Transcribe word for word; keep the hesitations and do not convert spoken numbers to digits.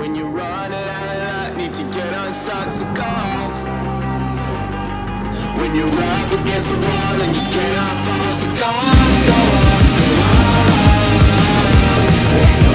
When you're running out of luck, need to get unstuck, so go off. When you're up against the wall and you cannot fall, so go off, go off, go off.